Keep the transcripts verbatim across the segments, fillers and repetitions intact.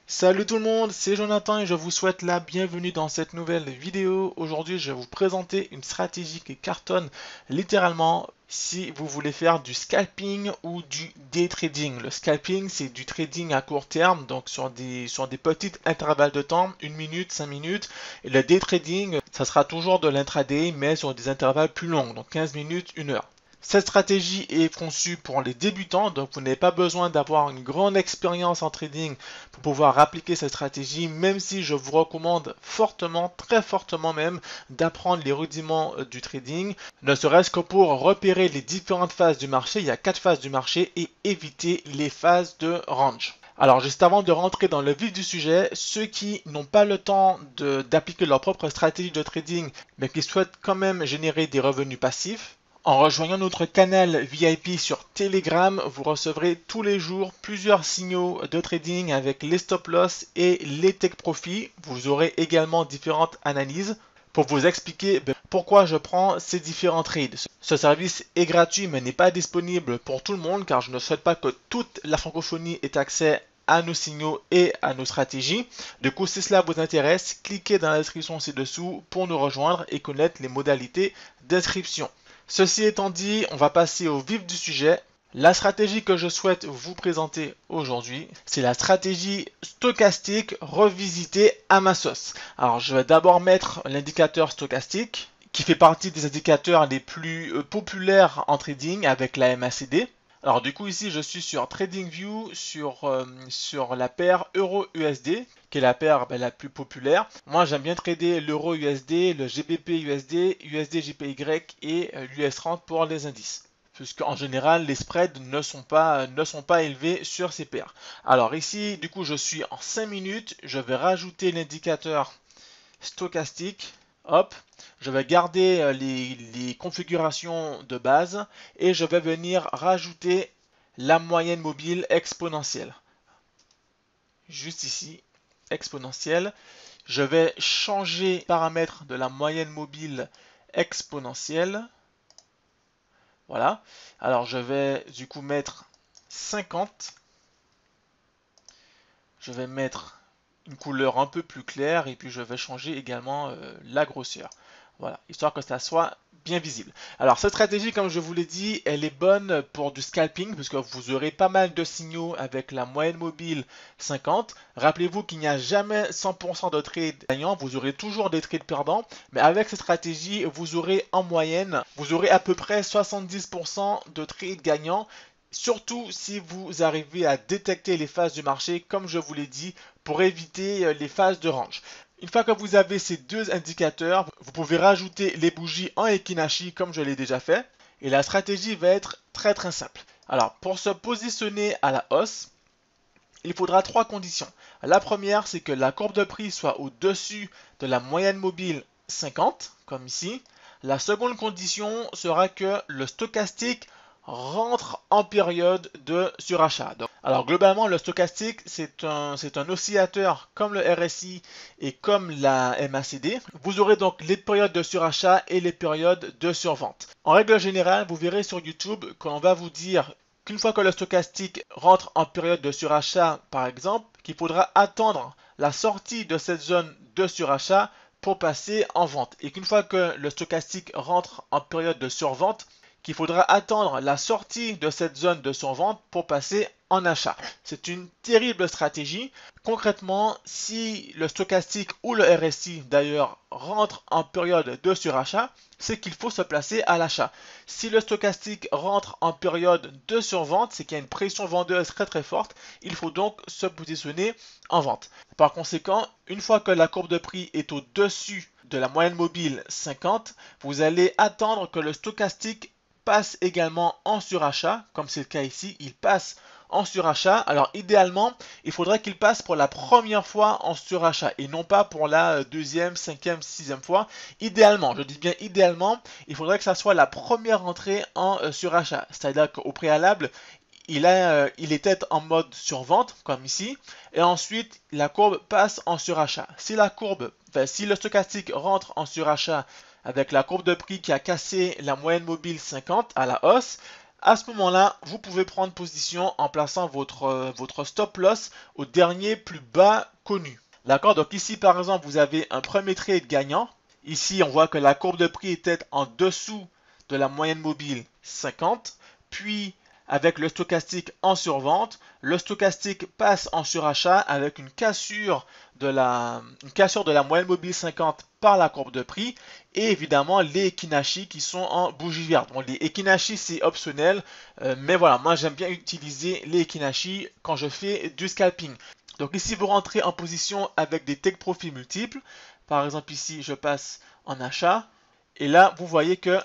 Salut tout le monde, c'est Jonathan et je vous souhaite la bienvenue dans cette nouvelle vidéo. Aujourd'hui, je vais vous présenter une stratégie qui cartonne littéralement si vous voulez faire du scalping ou du day trading. Le scalping, c'est du trading à court terme, donc sur des, sur des petits intervalles de temps, une minute, cinq minutes. Et le day trading, ça sera toujours de l'intraday, mais sur des intervalles plus longs, donc quinze minutes, une heure. Cette stratégie est conçue pour les débutants, donc vous n'avez pas besoin d'avoir une grande expérience en trading pour pouvoir appliquer cette stratégie, même si je vous recommande fortement, très fortement même, d'apprendre les rudiments du trading, ne serait-ce que pour repérer les différentes phases du marché. Il y a quatre phases du marché et éviter les phases de range. Alors juste avant de rentrer dans le vif du sujet, ceux qui n'ont pas le temps d'appliquer leur propre stratégie de trading, mais qui souhaitent quand même générer des revenus passifs, en rejoignant notre canal V I P sur Telegram, vous recevrez tous les jours plusieurs signaux de trading avec les stop loss et les take profits. Vous aurez également différentes analyses pour vous expliquer pourquoi je prends ces différents trades. Ce service est gratuit mais n'est pas disponible pour tout le monde car je ne souhaite pas que toute la francophonie ait accès à nos signaux et à nos stratégies. Du coup, si cela vous intéresse, cliquez dans la description ci-dessous pour nous rejoindre et connaître les modalités d'inscription. Ceci étant dit, on va passer au vif du sujet. La stratégie que je souhaite vous présenter aujourd'hui, c'est la stratégie stochastique revisitée à ma sauce. Alors, je vais d'abord mettre l'indicateur stochastique, qui fait partie des indicateurs les plus populaires en trading avec la M A C D. Alors du coup ici je suis sur TradingView sur, euh, sur la paire Euro-U S D qui est la paire ben, la plus populaire. Moi j'aime bien trader l'Euro-U S D, le G B P-U S D, U S D-J P Y et euh, l'U S trente pour les indices. Puisque en général les spreads ne sont, pas, ne sont pas élevés sur ces paires. Alors ici du coup je suis en cinq minutes, je vais rajouter l'indicateur stochastique. Hop, je vais garder les, les configurations de base et je vais venir rajouter la moyenne mobile exponentielle. Juste ici, exponentielle. Je vais changer les paramètres de la moyenne mobile exponentielle. Voilà. Alors je vais du coup mettre cinquante. Je vais mettre une couleur un peu plus claire et puis je vais changer également euh, la grosseur. Voilà, histoire que ça soit bien visible. Alors cette stratégie, comme je vous l'ai dit, elle est bonne pour du scalping puisque vous aurez pas mal de signaux avec la moyenne mobile cinquante. Rappelez-vous qu'il n'y a jamais cent pour cent de trades gagnants, vous aurez toujours des trades perdants, mais avec cette stratégie, vous aurez en moyenne, vous aurez à peu près soixante-dix pour cent de trades gagnants. Surtout si vous arrivez à détecter les phases du marché, comme je vous l'ai dit, pour éviter les phases de range. Une fois que vous avez ces deux indicateurs, vous pouvez rajouter les bougies en Ekinashi comme je l'ai déjà fait. Et la stratégie va être très très simple. Alors, pour se positionner à la hausse, il faudra trois conditions. La première, c'est que la courbe de prix soit au-dessus de la moyenne mobile cinquante, comme ici. La seconde condition sera que le stochastique rentre en période de surachat. Donc, alors globalement, le stochastique, c'est un, c'est un oscillateur comme le R S I et comme la M A C D. Vous aurez donc les périodes de surachat et les périodes de survente. En règle générale, vous verrez sur YouTube qu'on va vous dire qu'une fois que le stochastique rentre en période de surachat, par exemple, qu'il faudra attendre la sortie de cette zone de surachat pour passer en vente. Et qu'une fois que le stochastique rentre en période de survente, qu'il faudra attendre la sortie de cette zone de survente pour passer en achat. C'est une terrible stratégie. Concrètement, si le stochastique ou le R S I d'ailleurs rentre en période de surachat, c'est qu'il faut se placer à l'achat. Si le stochastique rentre en période de survente, c'est qu'il y a une pression vendeuse très très forte. Il faut donc se positionner en vente. Par conséquent, une fois que la courbe de prix est au-dessus de la moyenne mobile cinquante, vous allez attendre que le stochastique passe également en surachat, comme c'est le cas ici, il passe en surachat. Alors idéalement, il faudrait qu'il passe pour la première fois en surachat et non pas pour la deuxième, cinquième, sixième fois. Idéalement, je dis bien idéalement, il faudrait que ça soit la première entrée en euh, surachat. C'est-à-dire qu'au préalable, il, a, euh, il était en mode survente, comme ici, et ensuite la courbe passe en surachat. Si la courbe, enfin, si le stochastique rentre en surachat avec la courbe de prix qui a cassé la moyenne mobile cinquante à la hausse, À ce moment-là, vous pouvez prendre position en plaçant votre, euh, votre stop loss au dernier plus bas connu. D'accord? Donc ici, par exemple, vous avez un premier trade gagnant. Ici, on voit que la courbe de prix était en dessous de la moyenne mobile cinquante. Puis, avec le stochastique en survente, le stochastique passe en surachat avec une cassure de la, une cassure de la moyenne mobile cinquante par la courbe de prix et évidemment les Ekinashi qui sont en bougie verte. Bon, les Ekinashi c'est optionnel, euh, mais voilà, moi j'aime bien utiliser les Ekinashi quand je fais du scalping. Donc ici vous rentrez en position avec des take profit multiples. Par exemple ici je passe en achat et là vous voyez que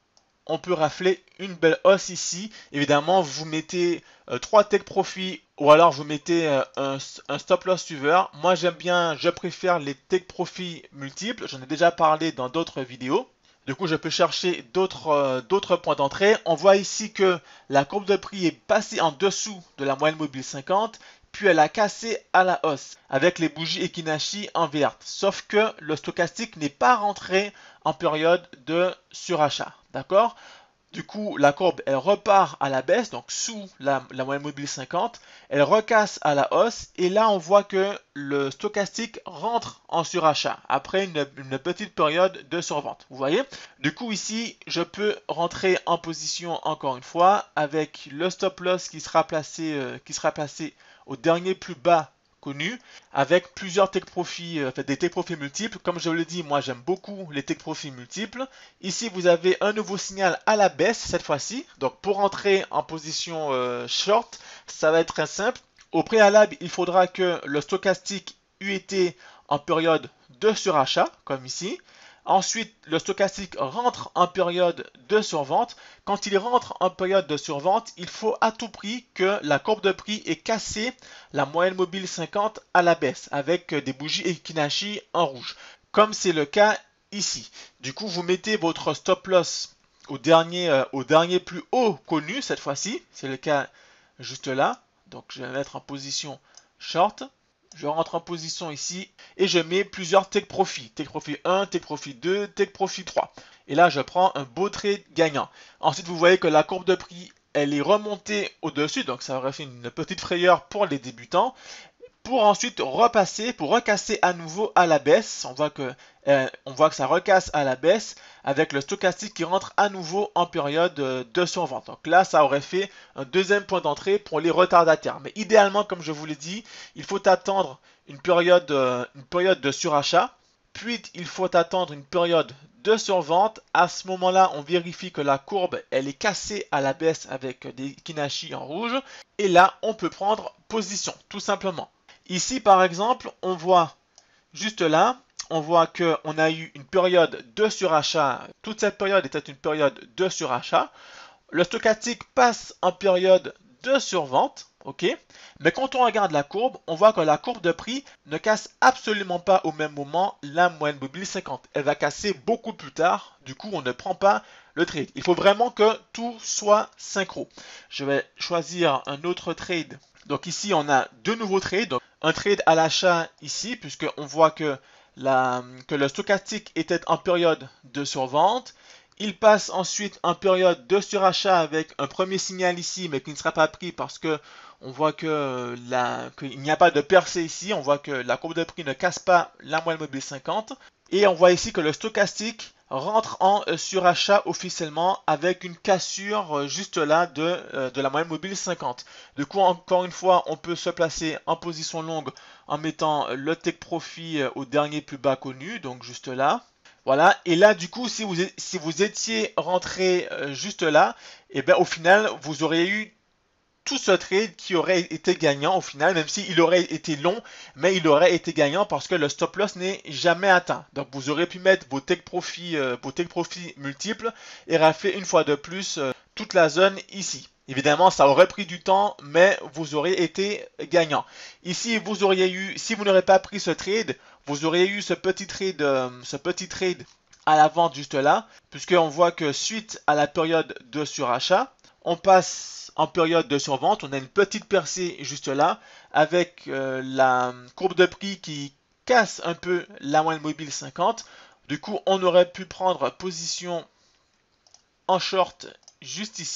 on peut rafler une belle hausse ici. Évidemment, vous mettez euh, trois take profit ou alors vous mettez euh, un, un stop loss suiveur. Moi, j'aime bien, je préfère les take profit multiples. J'en ai déjà parlé dans d'autres vidéos. Du coup, je peux chercher d'autres euh, d'autres points d'entrée. On voit ici que la courbe de prix est passée en dessous de la moyenne mobile cinquante. Puis elle a cassé à la hausse avec les bougies Ekinashi en verte. Sauf que le stochastique n'est pas rentré en période de surachat. D'accord? Du coup, la courbe, elle repart à la baisse, donc sous la, la moyenne mobile cinquante. Elle recasse à la hausse. Et là, on voit que le stochastique rentre en surachat après une, une petite période de survente. Vous voyez? Du coup, ici, je peux rentrer en position encore une fois avec le stop loss qui sera placé, euh, qui sera placé au dernier plus bas connu, avec plusieurs take profits, euh, des take profits multiples. Comme je le dis, moi j'aime beaucoup les take profits multiples. Ici, vous avez un nouveau signal à la baisse cette fois-ci. Donc pour entrer en position euh, short, ça va être très simple. Au préalable, il faudra que le stochastique eût été en période de surachat, comme ici. Ensuite, le stochastique rentre en période de survente. Quand il rentre en période de survente, il faut à tout prix que la courbe de prix ait cassé la moyenne mobile cinquante à la baisse avec des bougies Ekinashi en rouge, comme c'est le cas ici. Du coup, vous mettez votre stop loss au dernier, euh, au dernier plus haut connu cette fois-ci. C'est le cas juste là. Donc, je vais mettre en position short. Je rentre en position ici et je mets plusieurs take profit. Take profit un, take profit deux, take profit trois. Et là, je prends un beau trade gagnant. Ensuite, vous voyez que la courbe de prix, elle est remontée au-dessus. Donc, ça aurait fait une petite frayeur pour les débutants. Pour ensuite repasser, pour recasser à nouveau à la baisse. On voit que, euh, on voit que ça recasse à la baisse avec le stochastique qui rentre à nouveau en période de survente. Donc là, ça aurait fait un deuxième point d'entrée pour les retardataires. Mais idéalement, comme je vous l'ai dit, il faut attendre une période, euh, une période de surachat. Puis, il faut attendre une période de survente. À ce moment-là, on vérifie que la courbe, elle est cassée à la baisse avec des Ekinashi en rouge. Et là, on peut prendre position, tout simplement. Ici, par exemple, on voit juste là, on voit qu'on a eu une période de surachat. Toute cette période était une période de surachat. Le stochastique passe en période de survente, ok? Mais quand on regarde la courbe, on voit que la courbe de prix ne casse absolument pas au même moment la moyenne mobile cinquante. Elle va casser beaucoup plus tard. Du coup, on ne prend pas le trade. Il faut vraiment que tout soit synchro. Je vais choisir un autre trade. Donc ici, on a deux nouveaux trades. Donc, un trade à l'achat ici, puisqu'on voit que, la, que le stochastique était en période de survente. Il passe ensuite en période de surachat avec un premier signal ici, mais qui ne sera pas pris parce que on voit que la, qu'il n'y a pas de percée ici. On voit que la courbe de prix ne casse pas la moyenne mobile cinquante. Et on voit ici que le stochastique rentre en surachat officiellement avec une cassure juste là de, de la moyenne mobile cinquante. Du coup, encore une fois, on peut se placer en position longue en mettant le take profit au dernier plus bas connu, donc juste là. Voilà, et là du coup, si vous, si vous étiez rentré euh, juste là, et bien au final, vous auriez eu tout ce trade qui aurait été gagnant au final, même s'il aurait été long, mais il aurait été gagnant parce que le stop loss n'est jamais atteint. Donc vous aurez pu mettre vos take profit, euh, vos take profit multiples et rafler une fois de plus euh, toute la zone ici. Évidemment, ça aurait pris du temps, mais vous auriez été gagnant. Ici, vous auriez eu, si vous n'aurez pas pris ce trade, vous auriez eu ce petit trade, euh, ce petit trade à la vente juste là, puisqu'on voit que suite à la période de surachat, on passe en période de survente, on a une petite percée juste là, avec euh, la courbe de prix qui casse un peu la moyenne mobile cinquante. Du coup, on aurait pu prendre position en short juste ici.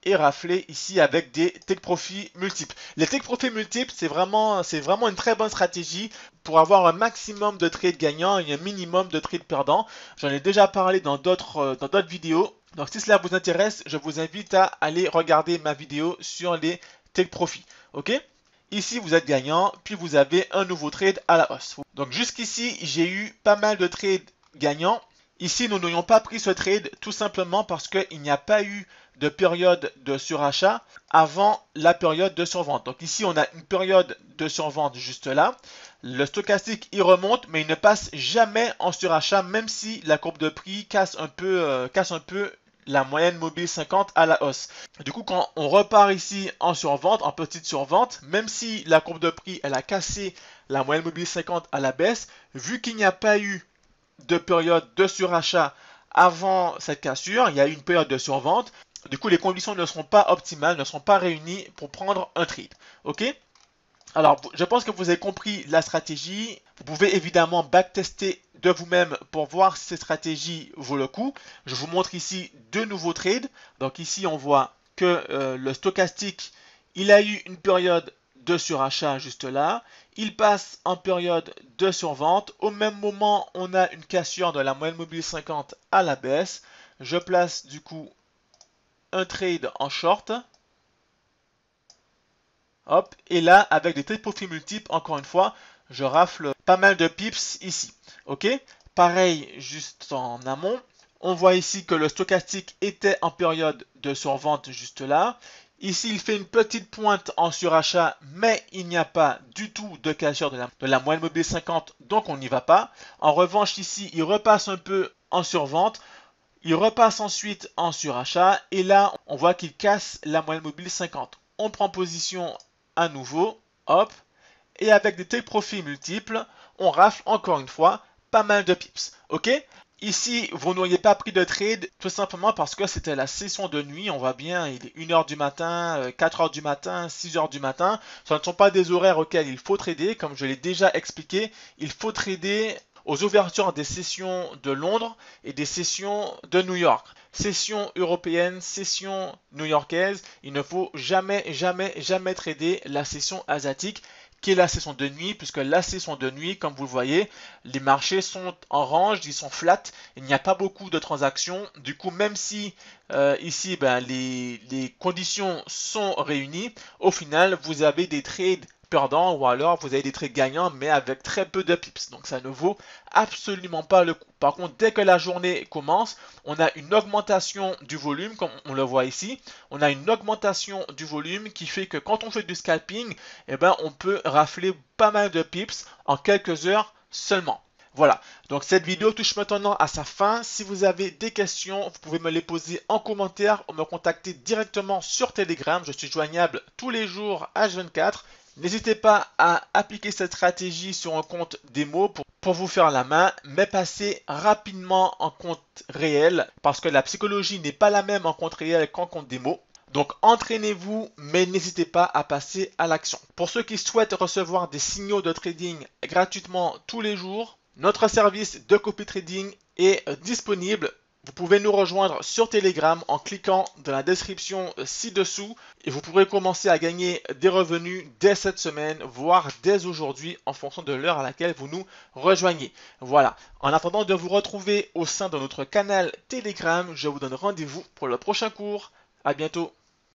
et rafler ici avec des take profit multiples. Les take profit multiples, c'est vraiment, c'est vraiment une très bonne stratégie pour avoir un maximum de trades gagnants et un minimum de trades perdants. J'en ai déjà parlé dans d'autres dans d'autres vidéos. Donc si cela vous intéresse, je vous invite à aller regarder ma vidéo sur les take profit. Ok? Ici, vous êtes gagnant, puis vous avez un nouveau trade à la hausse. Donc jusqu'ici, j'ai eu pas mal de trades gagnants. Ici, nous n'aurions pas pris ce trade tout simplement parce qu'il n'y a pas eu de période de surachat avant la période de survente. Donc ici, on a une période de survente juste là. Le stochastique, il remonte, mais il ne passe jamais en surachat, même si la courbe de prix casse un peu, euh, casse un peu la moyenne mobile cinquante à la hausse. Du coup, quand on repart ici en survente, en petite survente, même si la courbe de prix, elle a cassé la moyenne mobile cinquante à la baisse, vu qu'il n'y a pas eu de période de surachat avant cette cassure, il y a eu une période de survente. Du coup, les conditions ne seront pas optimales, ne seront pas réunies pour prendre un trade. Ok? Alors, je pense que vous avez compris la stratégie. Vous pouvez évidemment backtester de vous-même pour voir si cette stratégie vaut le coup. Je vous montre ici deux nouveaux trades. Donc ici, on voit que euh, le stochastique, il a eu une période de surachat juste là. Il passe en période de survente. Au même moment, on a une cassure de la moyenne mobile cinquante à la baisse. Je place du coup un trade en short. Hop, et là, avec des trade profit multiples, encore une fois, je rafle pas mal de pips ici. Ok, pareil, juste en amont. On voit ici que le stochastique était en période de survente juste là. Ici, il fait une petite pointe en surachat, mais il n'y a pas du tout de cassure de la, de la moyenne mobile cinquante, donc on n'y va pas. En revanche, ici, il repasse un peu en survente. Il repasse ensuite en surachat, et là, on voit qu'il casse la moyenne mobile cinquante. On prend position à nouveau, hop, et avec des take profit multiples, on rafle encore une fois pas mal de pips, ok? Ici, vous n'auriez pas pris de trade tout simplement parce que c'était la session de nuit, on voit bien, il est une heure du matin, quatre heures du matin, six heures du matin, ce ne sont pas des horaires auxquels il faut trader, comme je l'ai déjà expliqué, il faut trader aux ouvertures des sessions de Londres et des sessions de New York. Session européenne, session new-yorkaise, il ne faut jamais, jamais, jamais trader la session asiatique qui est la session de nuit, puisque la session de nuit, comme vous le voyez, les marchés sont en range, ils sont flats, il n'y a pas beaucoup de transactions. Du coup, même si euh, ici, ben, les, les conditions sont réunies, au final, vous avez des trades perdants ou alors vous avez des trades gagnants mais avec très peu de pips, donc ça ne vaut absolument pas le coup. Par contre, dès que la journée commence, on a une augmentation du volume, comme on le voit ici, on a une augmentation du volume qui fait que quand on fait du scalping, eh ben, on peut rafler pas mal de pips en quelques heures seulement. Voilà, donc cette vidéo touche maintenant à sa fin. Si vous avez des questions, vous pouvez me les poser en commentaire ou me contacter directement sur Telegram. Je suis joignable tous les jours H vingt-quatre. N'hésitez pas à appliquer cette stratégie sur un compte démo pour, pour vous faire la main, mais passez rapidement en compte réel parce que la psychologie n'est pas la même en compte réel qu'en compte démo. Donc entraînez-vous, mais n'hésitez pas à passer à l'action. Pour ceux qui souhaitent recevoir des signaux de trading gratuitement tous les jours, notre service de copy trading est disponible. Vous pouvez nous rejoindre sur Telegram en cliquant dans la description ci-dessous et vous pourrez commencer à gagner des revenus dès cette semaine, voire dès aujourd'hui en fonction de l'heure à laquelle vous nous rejoignez. Voilà, en attendant de vous retrouver au sein de notre canal Telegram, je vous donne rendez-vous pour le prochain cours. À bientôt.